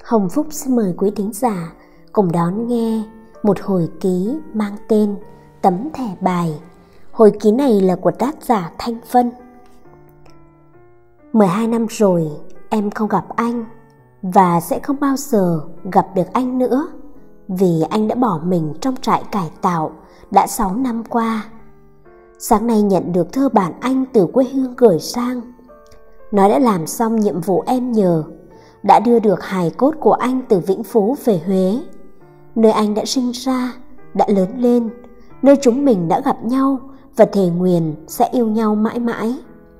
Hồng Phúc xin mời quý thính giả cùng đón nghe một hồi ký mang tên Tấm Thẻ Bài. Hồi ký này là của tác giả Thanh Vân. 12 năm rồi em không gặp anh, và sẽ không bao giờ gặp được anh nữa, vì anh đã bỏ mình trong trại cải tạo đã 6 năm qua. Sáng nay nhận được thơ bản anh từ quê hương gửi sang. Nó đã làm xong nhiệm vụ em nhờ, đã đưa được hài cốt của anh từ Vĩnh Phú về Huế, nơi anh đã sinh ra, đã lớn lên, nơi chúng mình đã gặp nhau và thề nguyền sẽ yêu nhau mãi mãi.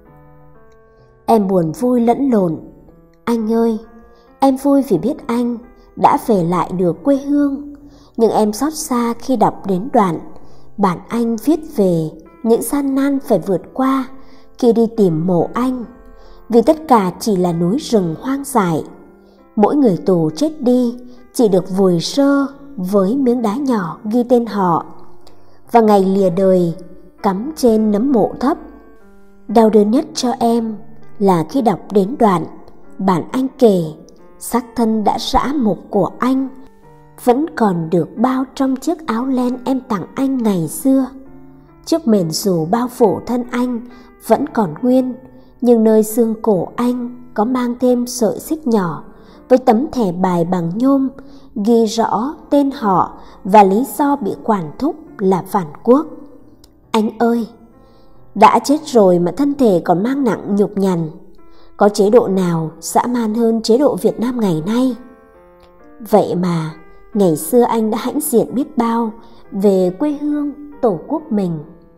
Em buồn vui lẫn lộn. Anh ơi, em vui vì biết anh đã về lại được quê hương, nhưng em xót xa khi đọc đến đoạn bản anh viết về những gian nan phải vượt qua khi đi tìm mộ anh, vì tất cả chỉ là núi rừng hoang dại. Mỗi người tù chết đi chỉ được vùi sơ với miếng đá nhỏ ghi tên họ, và ngày lìa đời cắm trên nấm mộ thấp. Đau đớn nhất cho em là khi đọc đến đoạn bản anh kể xác thân đã rã mục của anh vẫn còn được bao trong chiếc áo len em tặng anh ngày xưa. Chiếc mền dù bao phủ thân anh vẫn còn nguyên, nhưng nơi xương cổ anh có mang thêm sợi xích nhỏ với tấm thẻ bài bằng nhôm ghi rõ tên họ và lý do bị quản thúc là phản quốc. Anh ơi, đã chết rồi mà thân thể còn mang nặng nhục nhằn. Có chế độ nào dã man hơn chế độ Việt Nam ngày nay? Vậy mà ngày xưa anh đã hãnh diện biết bao về quê hương tổ quốc mình.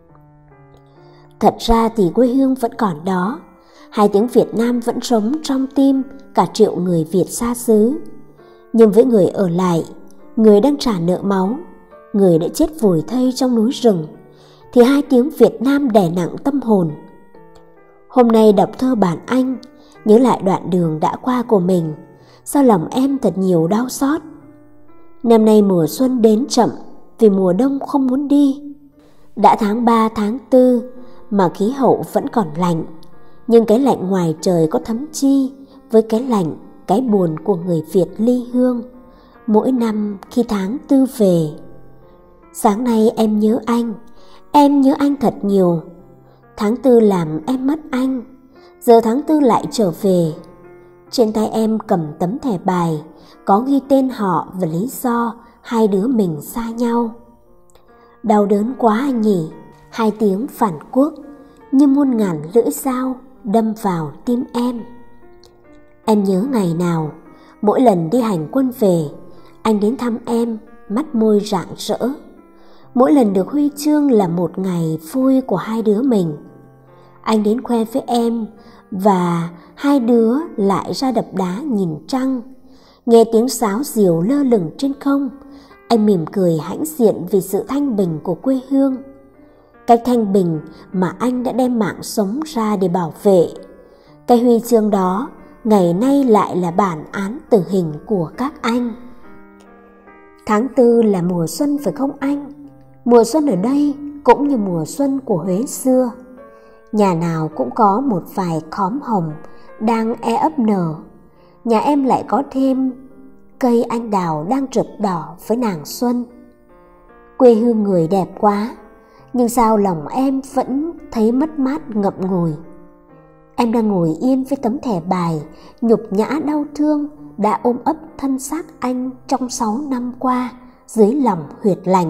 Thật ra thì quê hương vẫn còn đó, hai tiếng Việt Nam vẫn sống trong tim cả triệu người Việt xa xứ. Nhưng với người ở lại, người đang trả nợ máu, người đã chết vùi thây trong núi rừng, thì hai tiếng Việt Nam đè nặng tâm hồn. Hôm nay đọc thơ bản anh, nhớ lại đoạn đường đã qua của mình, sao lòng em thật nhiều đau xót. Năm nay mùa xuân đến chậm vì mùa đông không muốn đi. Đã tháng 3, tháng 4 mà khí hậu vẫn còn lạnh, nhưng cái lạnh ngoài trời có thấm chi với cái lạnh, cái buồn của người Việt ly hương mỗi năm khi tháng 4 về. Sáng nay em nhớ anh thật nhiều. Tháng 4 làm em mất anh, giờ tháng 4 lại trở về. Trên tay em cầm tấm thẻ bài có ghi tên họ và lý do hai đứa mình xa nhau. Đau đớn quá anh nhỉ. Hai tiếng phản quốc như muôn ngàn lưỡi dao đâm vào tim em. Em nhớ ngày nào mỗi lần đi hành quân về, anh đến thăm em, mắt môi rạng rỡ. Mỗi lần được huy chương là một ngày vui của hai đứa mình. Anh đến khoe với em, và hai đứa lại ra đập đá nhìn trăng. Nghe tiếng sáo diều lơ lửng trên không, anh mỉm cười hãnh diện vì sự thanh bình của quê hương. Cái thanh bình mà anh đã đem mạng sống ra để bảo vệ. Cái huy chương đó ngày nay lại là bản án tử hình của các anh. Tháng 4 là mùa xuân phải không anh? Mùa xuân ở đây cũng như mùa xuân của Huế xưa. Nhà nào cũng có một vài khóm hồng đang ấp nở. Nhà em lại có thêm cây anh đào đang rực đỏ với nàng xuân. Quê hương người đẹp quá, nhưng sao lòng em vẫn thấy mất mát ngậm ngùi. Em đang ngồi yên với tấm thẻ bài, nhục nhã đau thương đã ôm ấp thân xác anh trong 6 năm qua dưới lòng huyệt lạnh.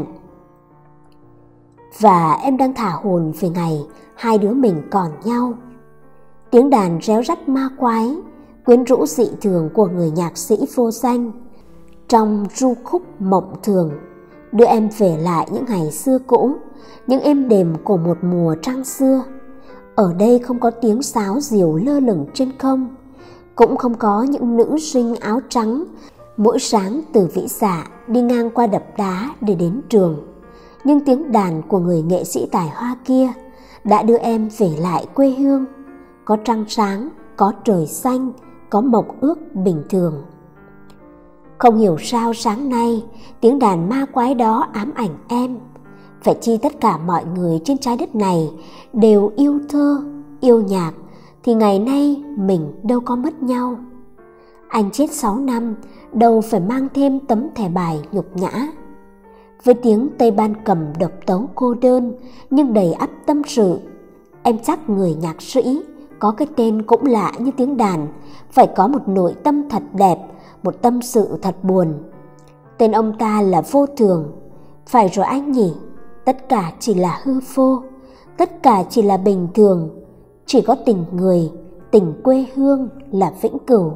Và em đang thả hồn về ngày hai đứa mình còn nhau. Tiếng đàn réo rắt ma quái, quyến rũ dị thường của người nhạc sĩ vô danh trong ru khúc mộng thường đưa em về lại những ngày xưa cũ, những êm đềm của một mùa trăng xưa. Ở đây không có tiếng sáo diều lơ lửng trên không, cũng không có những nữ sinh áo trắng mỗi sáng từ Vĩ Dạ đi ngang qua đập đá để đến trường. Nhưng tiếng đàn của người nghệ sĩ tài hoa kia đã đưa em về lại quê hương. Có trăng sáng, có trời xanh, có mộng ước bình thường. Không hiểu sao sáng nay tiếng đàn ma quái đó ám ảnh em. Phải chi tất cả mọi người trên trái đất này đều yêu thơ, yêu nhạc, thì ngày nay mình đâu có mất nhau. Anh chết 6 năm, đâu phải mang thêm tấm thẻ bài nhục nhã. Với tiếng Tây Ban cầm độc tấu cô đơn nhưng đầy ắp tâm sự, em chắc người nhạc sĩ có cái tên cũng lạ như tiếng đàn phải có một nội tâm thật đẹp, một tâm sự thật buồn. Tên ông ta là Vô Thường. Phải rồi anh nhỉ? Tất cả chỉ là hư vô, tất cả chỉ là bình thường, chỉ có tình người, tình quê hương là vĩnh cửu.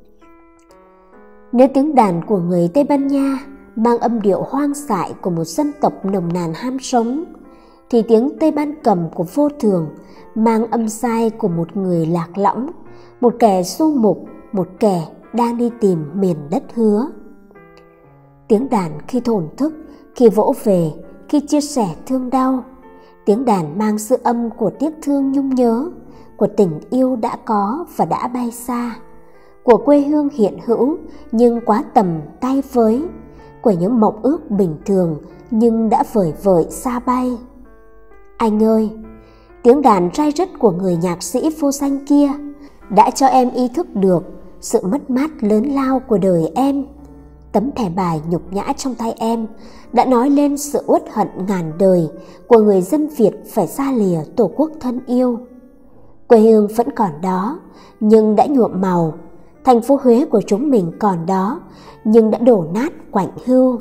Nếu tiếng đàn của người Tây Ban Nha mang âm điệu hoang dại của một dân tộc nồng nàn ham sống, thì tiếng Tây Ban cầm của Vô Thường mang âm sai của một người lạc lõng, một kẻ du mục, một kẻ đang đi tìm miền đất hứa. Tiếng đàn khi thổn thức, khi vỗ về, khi chia sẻ thương đau. Tiếng đàn mang dư âm của tiếc thương nhung nhớ, của tình yêu đã có và đã bay xa, của quê hương hiện hữu nhưng quá tầm tay với, của những mộng ước bình thường nhưng đã vời vợi xa bay. Anh ơi, tiếng đàn rai rứt của người nhạc sĩ vô danh kia đã cho em ý thức được sự mất mát lớn lao của đời em. Tấm thẻ bài nhục nhã trong tay em đã nói lên sự uất hận ngàn đời của người dân Việt phải xa lìa tổ quốc thân yêu. Quê hương vẫn còn đó nhưng đã nhuộm màu, thành phố Huế của chúng mình còn đó nhưng đã đổ nát quạnh hưu.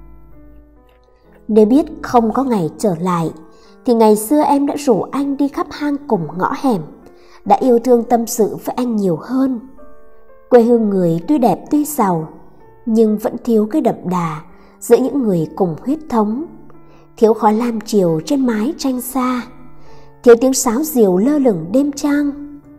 Nếu biết không có ngày trở lại thì ngày xưa em đã rủ anh đi khắp hang cùng ngõ hẻm, đã yêu thương tâm sự với anh nhiều hơn. Quê hương người tuy đẹp tuy giàu nhưng vẫn thiếu cái đậm đà giữa những người cùng huyết thống, thiếu khói lam chiều trên mái tranh xa, thiếu tiếng sáo diều lơ lửng đêm trăng,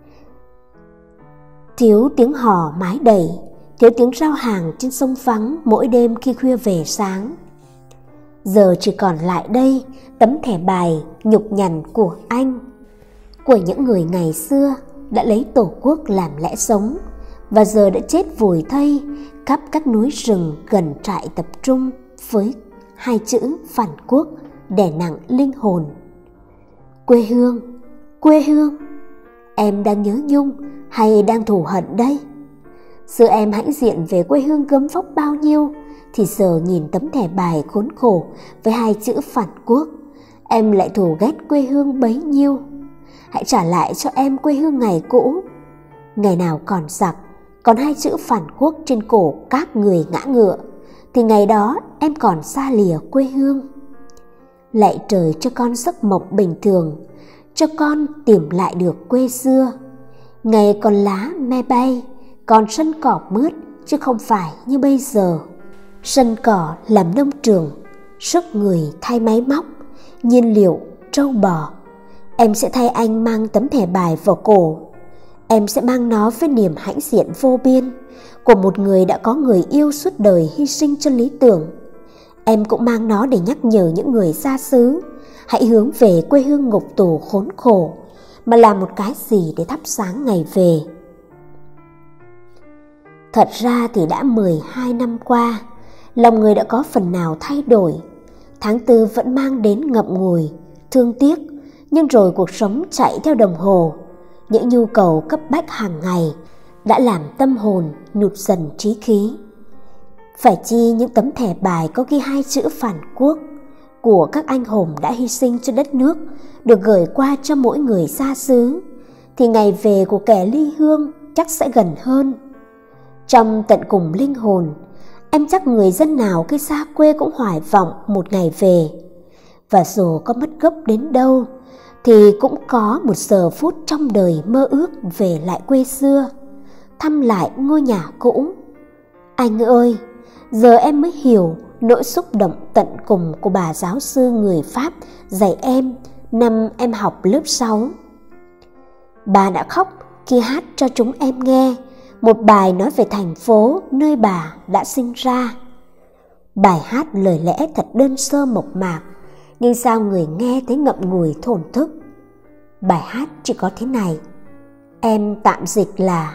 thiếu tiếng hò mái đầy, thiếu tiếng rao hàng trên sông vắng mỗi đêm khi khuya về sáng. Giờ chỉ còn lại đây tấm thẻ bài nhục nhằn của anh, của những người ngày xưa đã lấy tổ quốc làm lẽ sống và giờ đã chết vùi thây khắp các núi rừng gần trại tập trung với hai chữ phản quốc đè nặng linh hồn. Quê hương, quê hương, em đang nhớ nhung hay đang thù hận đây? Xưa em hãnh diện về quê hương gấm vóc bao nhiêu, thì giờ nhìn tấm thẻ bài khốn khổ với hai chữ phản quốc, em lại thù ghét quê hương bấy nhiêu. Hãy trả lại cho em quê hương ngày cũ, ngày nào còn giặc, còn hai chữ phản quốc trên cổ các người ngã ngựa, thì ngày đó em còn xa lìa quê hương. Lạy trời cho con giấc mộng bình thường, cho con tìm lại được quê xưa. Ngày còn lá me bay, còn sân cỏ mướt, chứ không phải như bây giờ. Sân cỏ làm nông trường, sức người thay máy móc, nhiên liệu, trâu bò. Em sẽ thay anh mang tấm thẻ bài vào cổ. Em sẽ mang nó với niềm hãnh diện vô biên của một người đã có người yêu suốt đời hy sinh cho lý tưởng. Em cũng mang nó để nhắc nhở những người xa xứ hãy hướng về quê hương ngục tù khốn khổ mà làm một cái gì để thắp sáng ngày về. Thật ra thì đã 12 năm qua, lòng người đã có phần nào thay đổi. Tháng tư vẫn mang đến ngậm ngùi, thương tiếc, nhưng rồi cuộc sống chạy theo đồng hồ. Những nhu cầu cấp bách hàng ngày đã làm tâm hồn nhụt dần trí khí. Phải chi những tấm thẻ bài có ghi hai chữ phản quốc của các anh hùng đã hy sinh cho đất nước được gửi qua cho mỗi người xa xứ, thì ngày về của kẻ ly hương chắc sẽ gần hơn. Trong tận cùng linh hồn, em chắc người dân nào khi xa quê cũng hoài vọng một ngày về. Và dù có mất gốc đến đâu, thì cũng có một giờ phút trong đời mơ ước về lại quê xưa, thăm lại ngôi nhà cũ. Anh ơi, giờ em mới hiểu nỗi xúc động tận cùng của bà giáo sư người Pháp dạy em năm em học lớp 6. Bà đã khóc khi hát cho chúng em nghe một bài nói về thành phố nơi bà đã sinh ra. Bài hát lời lẽ thật đơn sơ mộc mạc, nhưng sao người nghe thấy ngậm ngùi thổn thức. Bài hát chỉ có thế này, em tạm dịch là: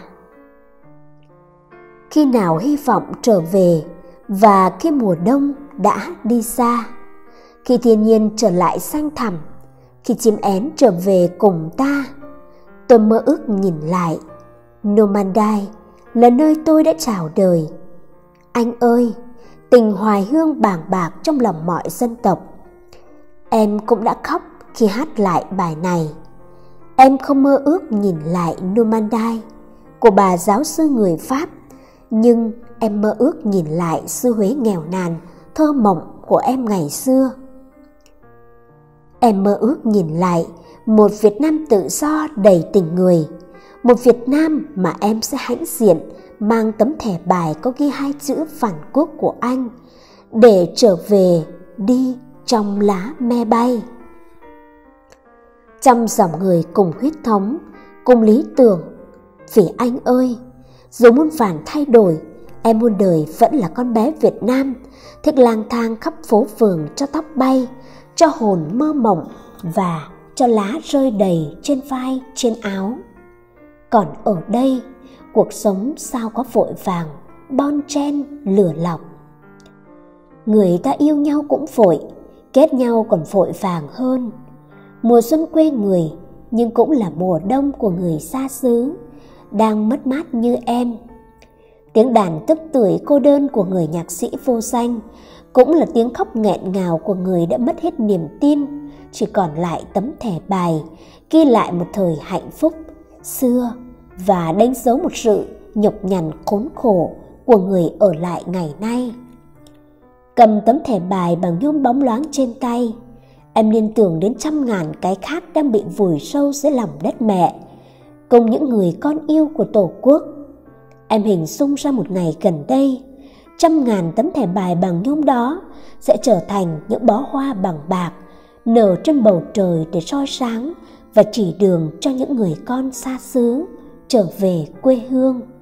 khi nào hy vọng trở về và khi mùa đông đã đi xa, khi thiên nhiên trở lại xanh thẳm, khi chim én trở về cùng ta, tôi mơ ước nhìn lại Normandy là nơi tôi đã chào đời. Anh ơi, tình hoài hương bàng bạc trong lòng mọi dân tộc. Em cũng đã khóc khi hát lại bài này. Em không mơ ước nhìn lại Normandy của bà giáo sư người Pháp, nhưng em mơ ước nhìn lại xứ Huế nghèo nàn, thơ mộng của em ngày xưa. Em mơ ước nhìn lại một Việt Nam tự do đầy tình người, một Việt Nam mà em sẽ hãnh diện mang tấm thẻ bài có ghi 2 chữ phản quốc của anh để trở về đi trong lá me bay. Trăm dòng người cùng huyết thống, cùng lý tưởng. Vì anh ơi, dù muôn vàn thay đổi, em muôn đời vẫn là con bé Việt Nam, thích lang thang khắp phố phường cho tóc bay, cho hồn mơ mộng và cho lá rơi đầy trên vai, trên áo. Còn ở đây, cuộc sống sao có vội vàng, bon chen, lửa lọc. Người ta yêu nhau cũng vội, kết nhau còn vội vàng hơn. Mùa xuân quê người, nhưng cũng là mùa đông của người xa xứ, đang mất mát như em. Tiếng đàn tức tưởi cô đơn của người nhạc sĩ vô danh, cũng là tiếng khóc nghẹn ngào của người đã mất hết niềm tin, chỉ còn lại tấm thẻ bài, ghi lại một thời hạnh phúc xưa và đánh dấu một sự nhọc nhằn khốn khổ của người ở lại ngày nay. Cầm tấm thẻ bài bằng nhôm bóng loáng trên tay, em liên tưởng đến trăm ngàn cái khác đang bị vùi sâu dưới lòng đất mẹ, cùng những người con yêu của Tổ quốc. Em hình dung ra một ngày gần đây, trăm ngàn tấm thẻ bài bằng nhôm đó sẽ trở thành những bó hoa bằng bạc, nở trên bầu trời để soi sáng và chỉ đường cho những người con xa xứ trở về quê hương.